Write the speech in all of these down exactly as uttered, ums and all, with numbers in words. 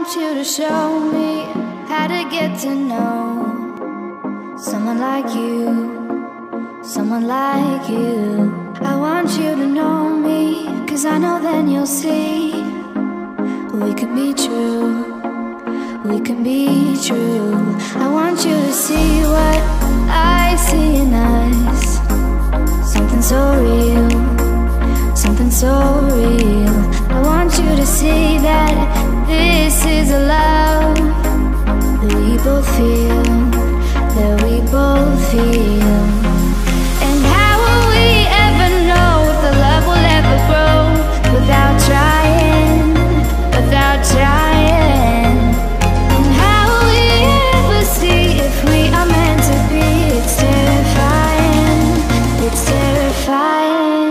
want you to show me how to get to know someone like you, someone like you. I want you to know me, cause I know then you'll see we could be true, we can be true. I want you to see what I see in us, something so real, something so real. I want you to see that this is a love that we both feel, that we both feel. And how will we ever know if the love will ever grow without trying, without trying? And how will we ever see if we are meant to be? It's terrifying, it's terrifying.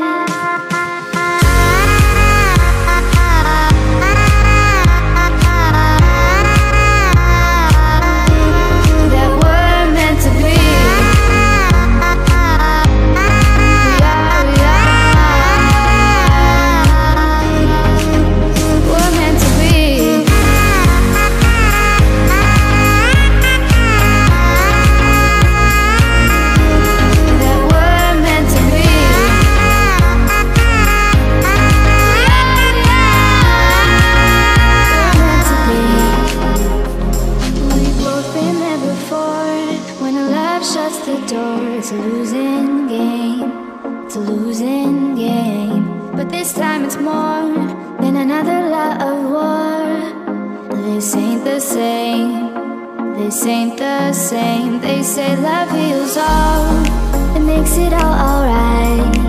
Shuts the door, it's a losing game, it's a losing game. But this time it's more than another lot of war. This ain't the same, this ain't the same. They say love heals all, it makes it all alright.